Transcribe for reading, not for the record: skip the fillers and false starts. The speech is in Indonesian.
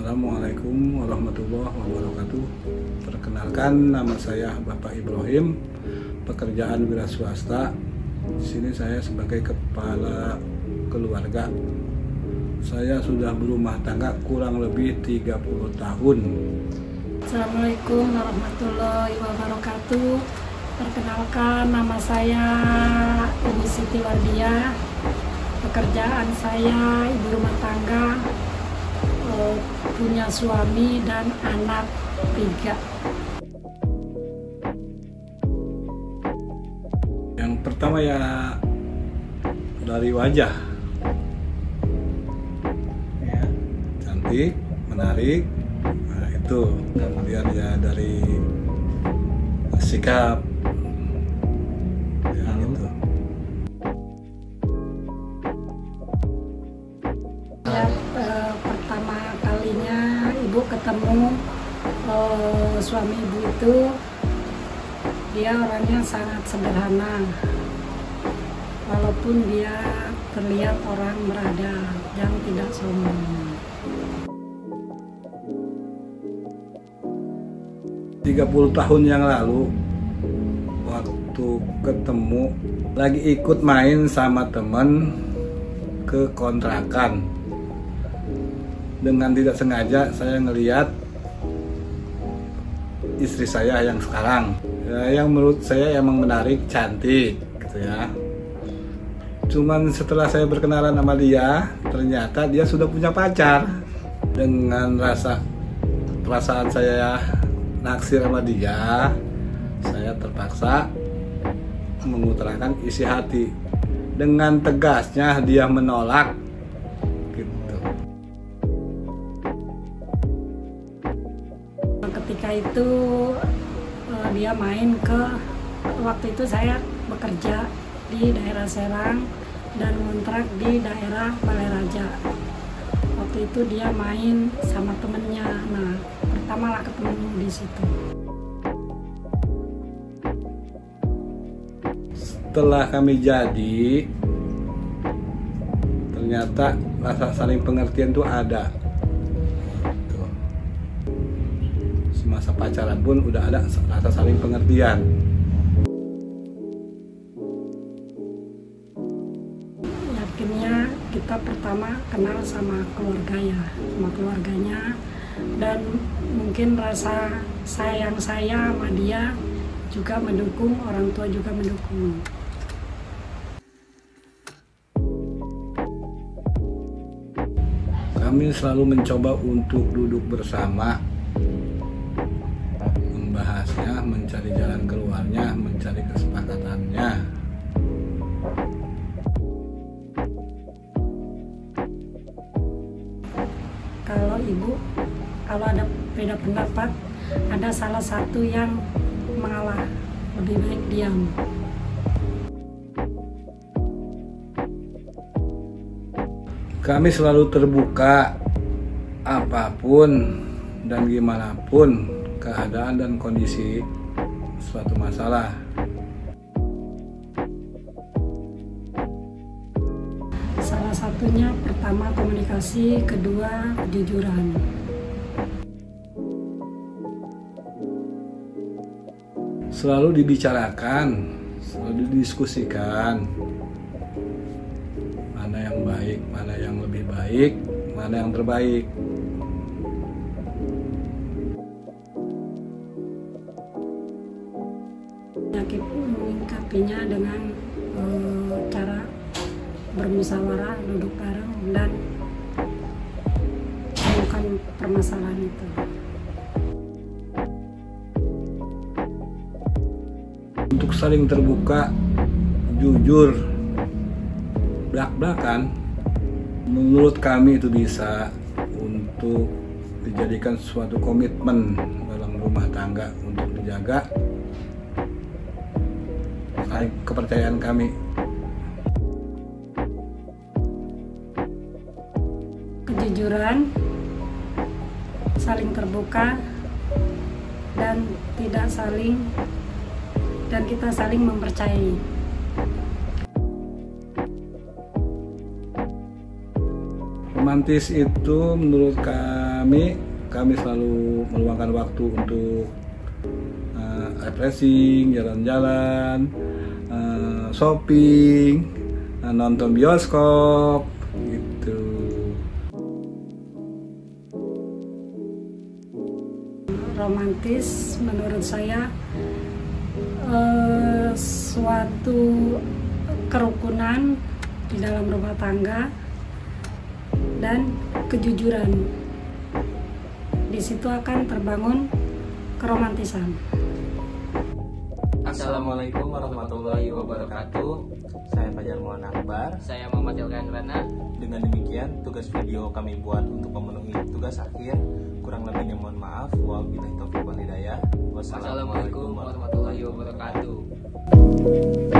Assalamualaikum warahmatullahi wabarakatuh. Perkenalkan, nama saya Bapak Ibrahim, pekerjaan wira swasta. Di sini saya sebagai kepala keluarga. Saya sudah berumah tangga kurang lebih 30 tahun. Assalamualaikum warahmatullahi wabarakatuh. Perkenalkan, nama saya Ibu Siti Wardiah. Pekerjaan saya ibu rumah tangga, punya suami dan anak 3. Yang pertama ya dari wajah, ya, cantik, menarik, nah itu. Kemudian ya dari sikap, ya, gitu. Ya, pertama kalinya ibu ketemu suami ibu itu, dia orangnya sangat sederhana, walaupun dia terlihat orang beradab yang tidak sombong. 30 tahun yang lalu, waktu ketemu lagi ikut main sama temen ke kontrakan. Dengan tidak sengaja saya ngelihat istri saya yang sekarang, ya, yang menurut saya emang menarik, cantik gitu ya. Cuman setelah saya berkenalan sama dia, ternyata dia sudah punya pacar. Dengan perasaan saya naksir sama dia, saya terpaksa mengutarakan isi hati. Dengan tegasnya dia menolak gitu. Ketika itu dia main ke, waktu itu saya bekerja di daerah Serang dan ngontrak di daerah Balai Raja. Waktu itu dia main sama temennya. Nah, pertama lah ketemu di situ. Setelah kami jadi, ternyata rasa saling pengertian itu ada. Tuh. Semasa pacaran pun udah ada rasa saling pengertian. Yakinnya kita pertama kenal sama keluarganya, dan mungkin rasa sayang saya sama dia juga mendukung, orang tua juga mendukung. Kami selalu mencoba untuk duduk bersama, membahasnya, mencari jalan keluarnya, mencari kesepakatannya. Kalau ibu, kalau ada beda pendapat, ada salah satu yang mengalah, lebih baik diam. Kami selalu terbuka, apapun dan gimana pun keadaan dan kondisi suatu masalah. Salah satunya pertama komunikasi, kedua kejujuran. Selalu dibicarakan, selalu didiskusikan. Mana yang baik, mana yang lebih baik, mana yang terbaik. Menyikapinya dengan cara bermusyawarah, duduk bareng, dan menemukan permasalahan itu. Untuk saling terbuka, jujur, belak-belakan, menurut kami itu bisa untuk dijadikan suatu komitmen dalam rumah tangga untuk dijaga kepercayaan kami. Kejujuran, saling terbuka, dan kita saling mempercayai. Romantis itu menurut kami selalu meluangkan waktu untuk refreshing, jalan-jalan, shopping, nonton bioskop gitu. Romantis menurut saya suatu kerukunan di dalam rumah tangga dan kejujuran. Di situ akan terbangun keromantisan. Assalamualaikum warahmatullahi wabarakatuh. Saya Fajar Muhammad Akbar. Saya Muhammad Ilkan Rana. Dengan demikian tugas video kami buat untuk memenuhi tugas akhir. Kurang lebihnya mohon maaf. Wabillahi taufiq wal hidayah. Wassalamualaikum warahmatullahi wabarakatuh.